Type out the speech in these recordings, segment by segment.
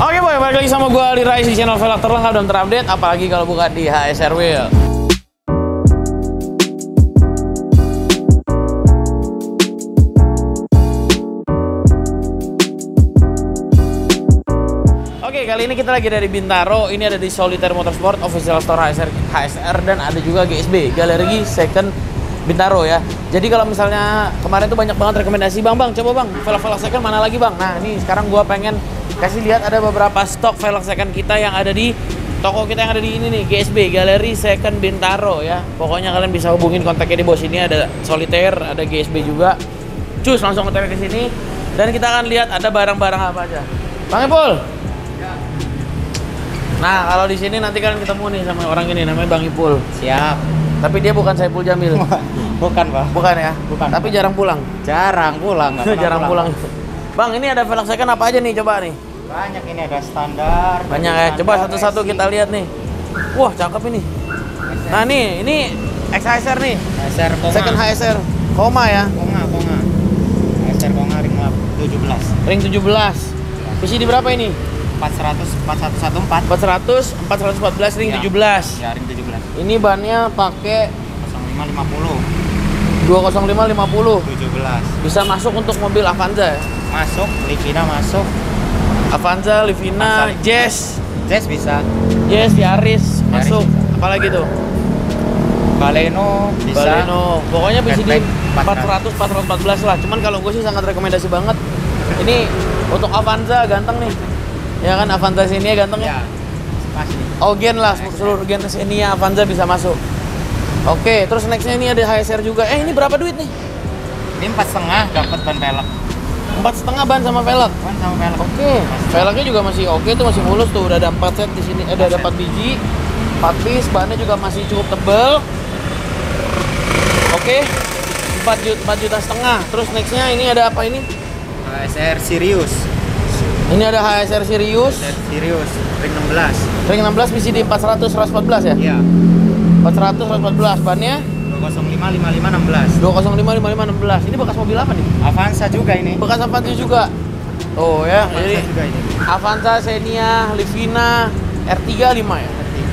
Oke boy, balik lagi sama gue Aldi Rais di channel velg terlengkap dan terupdate, apalagi kalau bukan di HSR Wheel. Oke, kali ini kita lagi dari Bintaro. Ini ada di Solitaire Motorsport Official Store HSR dan ada juga GSB, Galeri Second Bintaro ya. Jadi kalau misalnya kemarin tuh banyak banget rekomendasi, Bang, coba Bang, velg second mana lagi Bang? Nah, ini sekarang gua pengen kasih lihat ada beberapa stok velg second kita yang ada di toko kita yang ada di ini nih, GSB, Galeri Second Bintaro ya. Pokoknya kalian bisa hubungin kontaknya di bawah sini, ada Solitaire, ada GSB juga. Cus, langsung kontak ke sini dan kita akan lihat ada barang-barang apa aja. Bang Ipul. Nah, kalau di sini nanti kalian ketemu nih sama orang ini namanya Bang Ipul. Siap. Tapi dia bukan Saiful Jamil. Bukan, Pak. Bukan ya? Bukan. Tapi jarang pulang. Jarang pulang. Jarang pulang. Bang, ini ada velg second apa aja nih? Coba nih. Banyak ini, ada standar. Banyak ya. Coba satu-satu kita lihat nih. Wah, cakep ini. Nah, nih, ini XHSR nih. HSR Konga. Second HSR. Koma ya. Konga. HSR Konga ring 17. Ring 17. PCD berapa ini? 400 414 ring 17. Ya, ring 17. Ini bannya pakai 0550 20550. 17. Bisa masuk untuk mobil Avanza ya? Masuk, Livina masuk. Avanza, Livina, Jazz. Jazz bisa. Yes, Yaris masuk. bisa. Apalagi tuh? Baleno bisa. Baleno. Pokoknya PCD Fatback 414 lah. Cuman kalau gue sih sangat rekomendasi banget. Ini untuk Avanza ganteng nih. Ya kan, Avanza Xenia ganteng ya? Ya. Pasti. Ogen lah, seluruh gen Xenia Avanza bisa masuk. Oke, terus nextnya ini ada HSR juga. Ini berapa duit nih? Ini 4,5 dapat ban velg. 4,5 ban sama velg. Ban sama velg. Oke, velgnya juga masih oke tuh, masih mulus tuh. Udah ada 4 set di sini, ada 4 biji, 4 piece, bannya juga masih cukup tebel. Oke, 4 juta setengah. Terus nextnya ini ada apa ini? HSR Sirius. Ini ada HSR Sirius. HSR Sirius ring 16. Ring 16 PCD 400 114 ya? Iya. 400 114, bannya 205 55 16. 205 55 16. Ini bekas mobil apa nih? Avanza juga ini. Bekas Avanza juga. Oh ya, Avanza jadi juga ini. Avanza, Xenia, Livina, R35 ya?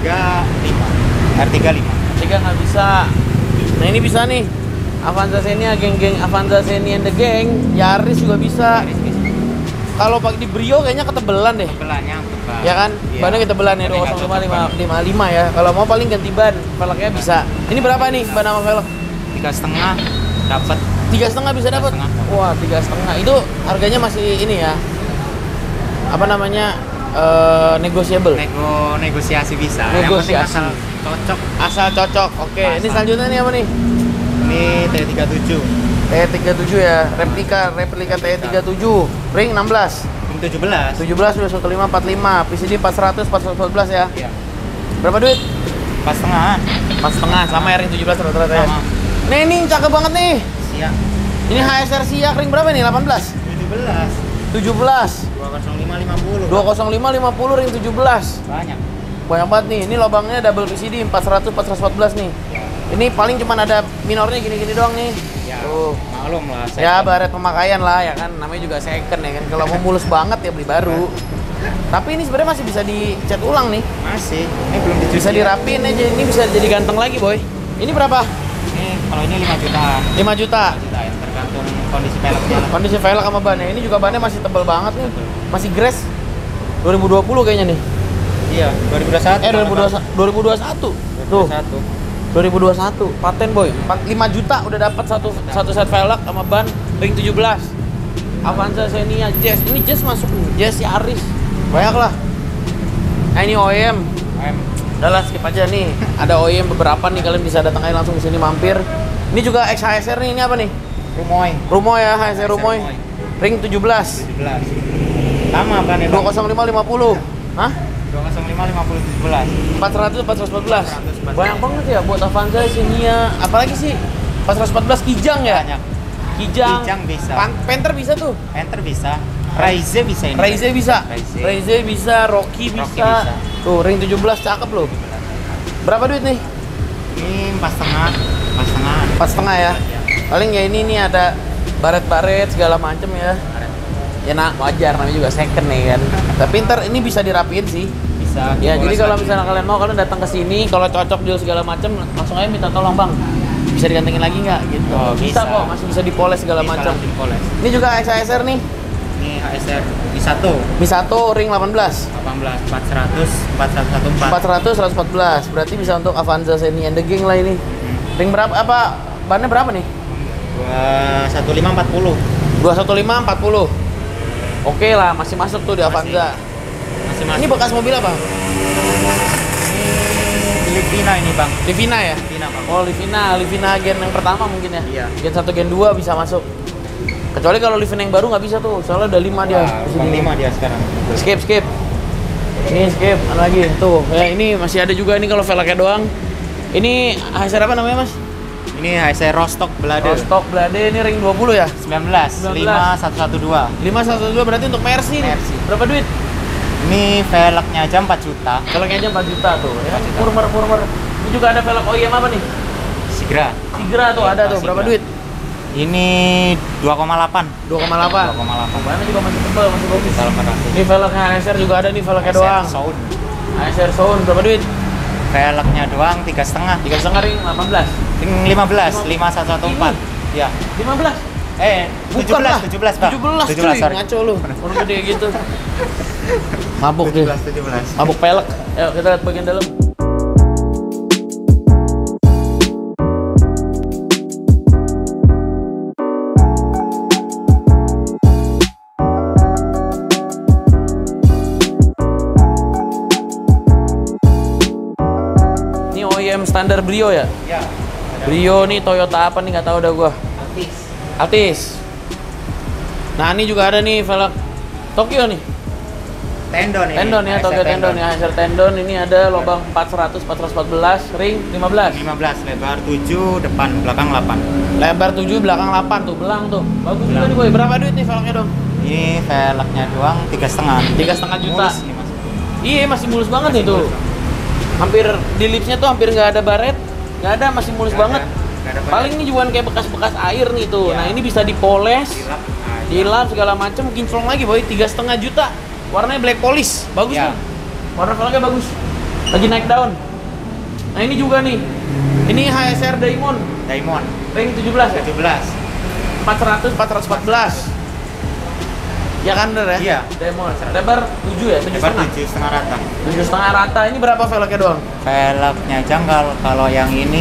R35. R35 nggak bisa. Nah ini bisa nih. Avanza Xenia, geng-geng Avanza Xenia and the Gang, Yaris juga bisa. Kalau pakai di Brio kayaknya ketebelan deh. Ketebelannya tebal. Ya kan? Iya. Bannya ketebelan ya 205 55 ya. Kalau mau paling ganti ban, velgnya bisa. Ini berapa nih ban sama velg? 3,5 dapat. 3,5 bisa dapat. 3,5. Wah, 3,5. Itu harganya masih ini ya. Apa namanya? Negotiable. Negosiasi bisa. Negosiasi. Yang penting asal cocok. Asal cocok. Oke, ini selanjutnya nih apa nih? Ini T37. T37 ya, replika T37, ring 16. Ring 17. 17 udah 1545, PCD 400 414 ya. Iya. Berapa duit? 4,5. 4,5 sama ring 17 rata-rata ya. Sama. Nih, ini cakep banget nih. Siap. Ini HSR Siak ring berapa nih? 18. 17. 17. 205 50. 205 50 ring 17. Banyak. Banyak banget nih. Ini lubangnya double PCD 400 414 nih. Ini paling cuma ada minornya gini-gini doang nih. Ya, Tuh. maklum lah. Ya baret pemakaian lah ya kan, namanya juga second ya kan. Kalau mau mulus banget ya beli baru. Tapi ini sebenarnya masih bisa dicat ulang nih. Masih. Ini belum dicuci. Bisa dirapiin aja, ini bisa jadi ganteng lagi boy. Ini berapa? Ini kalau ini 5 juta. 5 juta. 5 juta ya, tergantung kondisi velgnya. Kondisi velg sama bannya. Ini juga bannya masih tebal banget nih. Masih grass. 2020 kayaknya nih. Iya, 2021. 2021. Tuh. 2021 paten boy. 5 juta udah dapat satu set velg sama ban ring 17. Avanza Xenia, Jazz. Ini Jazz masuk nih. Jazz Yaris. Banyak lah. Nah, ini OEM. Udah lah, skip aja nih. Ada OEM beberapa nih, kalian bisa datang aja langsung di sini mampir. Ini juga XHSR nih. Ini apa nih? Rumoy ya, HSR Rumoy. Ring 17. 17. Sama kan ya? 205 50. Hah? 205 50 17. 400 414. Banyak banget ya buat Avanza, Xenia. Apalagi sih? 414 Kijang ya? Banyak. Kijang bisa. Panther bisa tuh. Panther bisa. Raize bisa ini. Raize bisa. Raize. Raize bisa, Rocky bisa. Tuh, ring 17 cakep loh. Berapa duit nih? Ini 4,5. 4,5. 4,5 ya. Paling ya ini nih ada baret-baret segala macem ya. Ya nah, wajar namanya juga second nih kan. Tapi ntar ini bisa dirapiin sih. Bisa. Ya, jadi dipoles kalau lagi. misalnya kalian mau, kalian datang ke sini, kalau cocok deal segala macam, langsung aja minta tolong bang. Bisa digantengin lagi nggak? Gitu. Oh, bisa bisa. kok, masih bisa dipoles segala Bisa macam. langsung dipoles. Ini juga XHSR nih, Ini HSR I1 Misato ring 18, 18 400 4114. 400, 114. Berarti bisa untuk Avanza Seni and the Gang lah ini. Ring berapa? Apa bannya berapa nih? 21540. 215 40. Oke lah, masih masuk tuh di Masih. Avanza. Masih Ini bekas mobil apa? Livina ini bang. Livina ya? Livina bang. Oh, Livina gen yang pertama mungkin ya? Iya. Gen 1, gen 2 bisa masuk. Kecuali kalau Livina yang baru nggak bisa tuh, soalnya udah 5 dia. Wah, di bang sini. 5 dia sekarang. Skip. Ini skip, ada lagi tuh. Ya, ini masih ada juga ini kalau velgnya doang. Ini HSR apa namanya, Mas? Ini HSR Rostock Blade. Rostock Blade, ini ring 20 ya? 19 5112. 512 berarti untuk Mercy nih. Mercy. Berapa duit? Ini velgnya aja 4 juta. Velgnya aja 4 juta tuh. Ya, 4 juta. murmer. Ini juga ada velg OEM apa nih? Sigra. Sigra tuh Iya, ada tuh. Berapa Sigra. duit? Ini 2,8. 2,8. 2,8. Bahannya juga masih tebal, masih bagus. Juta 800. Ini velgnya HSR juga ada nih, velgnya doang. Sound. HSR Sound berapa duit? Velgnya doang 3,5. 3,5 ring 18. Ring 15 5114. Ya. 15. 17 lah. 17 Bang. 17 cuy, sorry. ngaco lu. Orang gede gitu. Mabuk deh. 17. Mabuk pelek. Ayo kita lihat bagian dalam. Ini OEM standar Brio ya? Ya. Brio nih Toyota apa nih nggak tahu dah gua. Altis. Altis. Nah ini juga ada nih velg Tokyo nih. Tendon ini. Tendon ya, HSR Tokyo tendon ya, HSR tendon. Ini ada lubang 400, 414, ring 15. 15 lebar 7, depan belakang 8. Lebar 7, belakang 8 tuh, belang tuh. Bagus juga Belang. nih boy. Berapa duit nih velgnya dong? Ini velgnya doang 3,5. 3,5 juta. Mulus nih, Mas. Iya masih mulus banget Masih nih tuh. mulus, Bang. Hampir di lipsnya tuh hampir nggak ada baret, nggak ada, masih mulus Nggak banget. ada, nggak ada baret. Paling ini juga kayak bekas-bekas air nih tuh. Iya. Nah ini bisa dipoles, Dilap. dilap segala macam, kinclong lagi boy. 3,5 juta. Warnanya black polish, bagus Iya. nih. Warna velgnya bagus. Lagi naik daun. Nah ini juga nih. Ini HSR Diamond, Diamond ring 17 ya? 17. 400, 414. Ya kan bener ya? Iya. Diamond. Lebar 7 ya? 7,5? Lebar 7,5 rata. 7,5 rata. Ini berapa velgnya doang? Velgnya janggal, kalau yang ini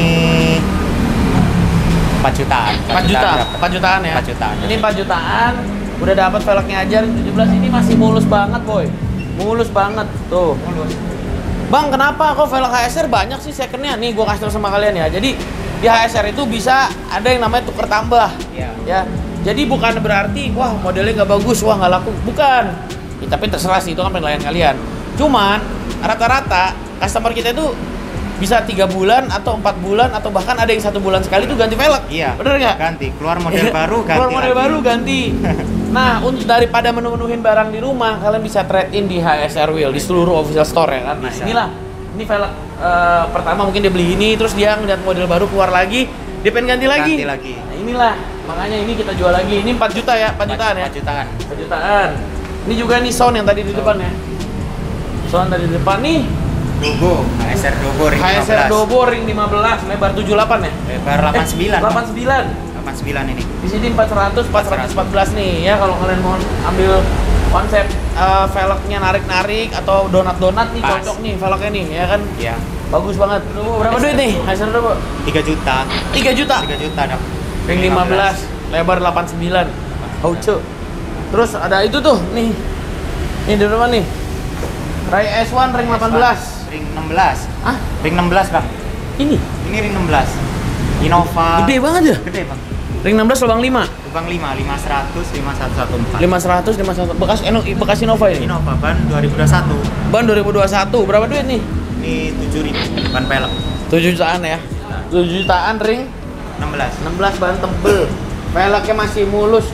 4 jutaan. 4 juta, dapat. 4 jutaan ya? 4 jutaan. Ini 4 jutaan, udah dapat velgnya aja ring 17. Ini masih mulus banget boy. Mulus banget, tuh. Mulus. Bang, kenapa kok velg HSR banyak sih secondnya? Nih, gua kasih tau sama kalian ya. Jadi, di HSR itu bisa ada yang namanya tuker tambah. Iya. Ya, jadi bukan berarti, wah modelnya nggak bagus, wah nggak laku. Bukan. Ya, tapi terserah sih, itu kan penilaian kalian. Cuman, rata-rata customer kita itu bisa 3 bulan atau 4 bulan atau bahkan ada yang 1 bulan sekali tuh ganti velg. Iya. Bener nggak? Ganti, keluar model baru ganti. Keluar model lagi. baru ganti. Nah, untuk daripada menuhin barang di rumah, kalian bisa trade in di HSR Wheel di seluruh official store ya kan. Nah, Bisa. inilah. Ini velg pertama mungkin dia beli ini, terus dia ngeliat model baru keluar lagi, dia pengen ganti lagi. Ganti lagi. Nah, inilah. Makanya ini kita jual lagi. Ini 4 juta ya, 4 jutaan ya. 4 jutaan. 4 jutaan. Ini juga nih sound yang tadi di depan ya. Sound tadi di depan nih. Dogo, HSR Dogo ring HSR 15. Dobo ring 15, lebar 78 ya. Lebar 89. 89. 89 ini. Di sini 400, 414 nih ya kalau kalian mau ambil konsep velgnya narik-narik atau donat-donat nih Pas. cocok nih velgnya nih ya kan. Iya. Bagus banget. Berapa duit nih? HSR berapa? 3 juta. 3 juta. 3 juta dong. Ring 15, lebar 89. Hauce. Terus ada itu tuh nih. Ini di depan nih. Ray S1 ring 18. Ring 16. Ah, Ring 16, Bang. ini Ini ring 16. Innova. gede banget ya. Gede, Bang. Ring 16 lubang 5. Lubang 5, 5100, 5114. 500, 51 bekas Innova ini. Innova ban 2021. Ban 2021. Berapa duit nih? Ini 7.000 ban pelek. 7 jutaan ya. 7 jutaan ring 16. 16 ban tebel. Velgnya masih mulus,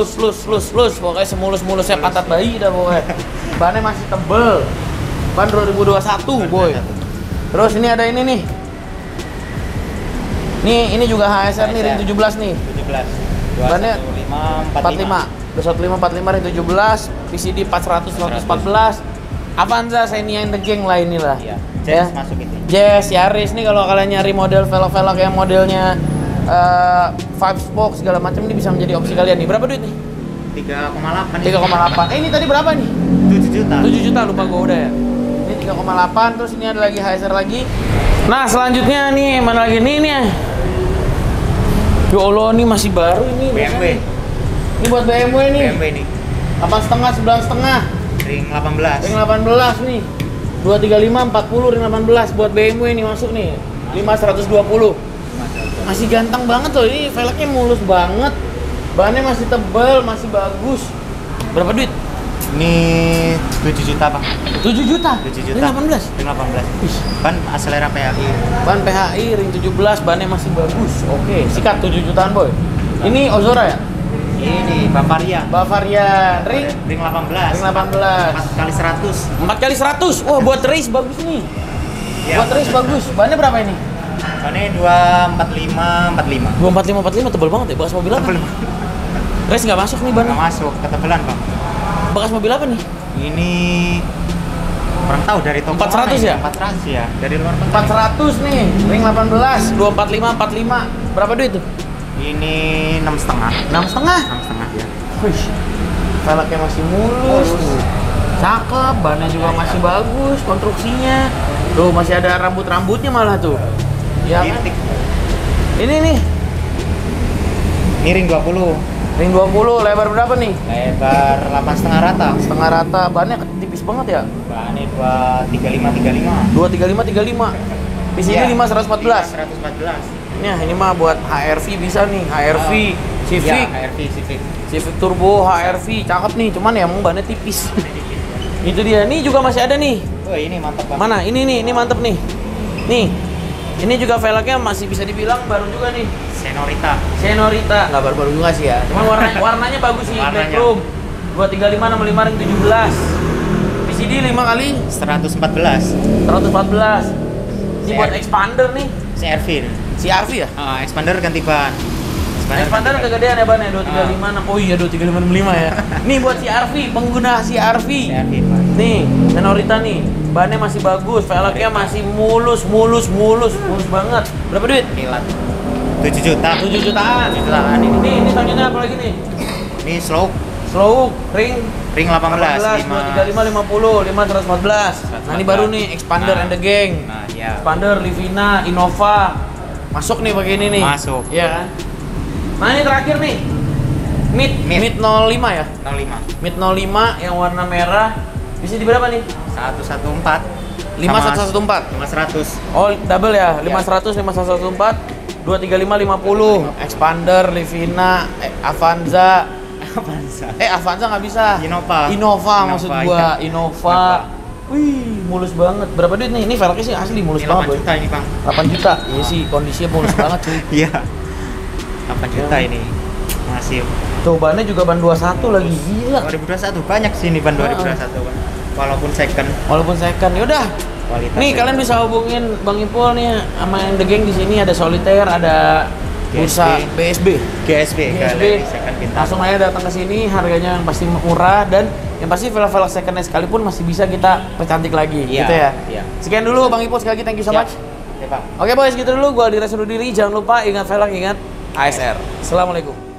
lus. Pokoknya semulus-mulusnya pantat bayi dah pokoknya. Bannya masih tebel. Ban 2021, boy. Terus ini ada ini nih. Nih, ini juga HSR nih ring 17 nih. 17. Bannya 215 45. 215 45 ring 17, PCD 400 114. Avanza, Xenia and the Gang lah inilah. Iya. Ya. Jazz masuk itu. Jazz, Yaris nih kalau kalian nyari model velg-velg yang modelnya 5 spoke segala macam ini bisa menjadi opsi kalian nih. Berapa duit nih? 3,8. 3,8. Ini tadi berapa nih? 7 juta. 7 juta lupa gua udah ya. Ini 3,8, terus ini ada lagi HSR lagi. Nah, selanjutnya nih mana lagi nih ya? Ya Allah, ini masih baru ini. BMW. Ini buat BMW nih. BMW nih. 8,5, 9,5. Ring 18. Ring 18 nih. 235, 40, ring 18 buat BMW nih masuk nih. 5,120. Masih ganteng banget loh, ini velgnya mulus banget. Bahannya masih tebal, masih bagus. Berapa duit? Ini 7 juta, Pak. 7 juta? 7 juta. Ring 18? Ring 18. Ban Acelera PHI. Ban PHI, ring 17, bannya masih bagus. Oke, sikat 7 jutaan boy. Ini Ozora ya? Ini Bavaria. Bavaria, ring? Ring 18. Ring 18. 4 kali 100. 4 kali 100. Wah, buat race bagus nih. Ya, Buat race bagus. Bannya berapa ini? Bannya 245 45. 245 45 tebal banget ya, bekas mobil apa? Race nggak masuk nih ban. Nggak masuk, ketebelan, Bang. Bekas mobil apa nih? Ini kurang tahu dari toko 400 mana ini. ya? 400 ya, dari luar kota. 400 nih, ring 18, 245 45. Berapa duit tuh? Ini 6,5. 6,5. 6,5 ya. Wih. Velgnya masih mulus tuh. Cakep, bannya juga masih bagus, konstruksinya. Tuh masih ada rambut-rambutnya malah tuh. Ya kan? Gintik. Ini nih, Ini ring 20. ring 20, lebar berapa nih? Lebar 8,5 rata. Setengah rata, bannya tipis banget ya. Bannya 235 35. 235 35. Di sini Iya, 514. 514. Nah, ini mah buat HRV bisa nih, HRV, Civic, Ya, HRV Civic. Civic Turbo, HRV, cakep nih, cuman ya emang bannya tipis. Itu dia, nih juga masih ada nih. Oh, ini mantap, Bang. Mana? Ini nih, ini mantep nih. Nih, ini juga velgnya masih bisa dibilang baru juga nih. Senorita. Senorita, nggak baru-baru juga sih ya. Cuman warnanya bagus sih, Warnanya. black chrome. 235 65 ring 17. PCD 5 kali 114. 114. Ini buat CR. expander nih. CRV. CRV ya? Expander ganti ban. Expander kegedean ya bannya 235. Oh iya 235 ya. Nih buat CRV, pengguna CRV. CRV, Pak. Nih, Senorita nih. Bannya masih bagus, velgnya masih mulus banget. Berapa duit? Kilat. 7 juta. 7 jutaan. 7 jutaan ini. Ini selanjutnya apa lagi nih? Ini slow. Slow ring Ring 18. 235 50 514. Nah, ini baru nih Expander and the Gang. Nah, ya. Expander, Livina, Innova. Masuk nih pakai ini nih. Masuk. Iya kan? Nah, ini terakhir nih. Mid 05 ya? 05. Mid 05 yang warna merah. Bisa di berapa nih? 114. 5114. 500. Oh, double ya. Iya. 500 5114 235 50. Expander, Livina, Avanza. Avanza nggak bisa. Innova maksud gua. iya. Innova. Wih, mulus banget. Berapa duit nih? Ini velgnya sih asli mulus Ini banget, 8 boy. juta ini, Bang. 8 juta. Iya sih, kondisinya mulus banget, cuy. Iya. 8 juta ini. Masih Tuh, bannya juga ban 21 lagi. Gila. 2021 banyak sih ini ban 2021, Bang. Walaupun second Walaupun second, yaudah. kualitas. Nih, kalian bisa hubungin Bang Ipul nih sama yang The Gang di sini, ada Solitaire, ada Bursa BSB. GSB, Galeri Second Bintaro. Langsung aja datang ke sini, harganya yang pasti murah dan yang pasti velg-velg secondnya sekalipun masih bisa kita percantik lagi, Iya, gitu ya. iya. Sekian dulu Bang Ipul, sekali lagi thank you so Siap. much. Ya, Bang. Oke boys, gitu dulu. Gua Aldi Rasul diri. Jangan lupa ingat velg, ingat ASR. Assalamualaikum.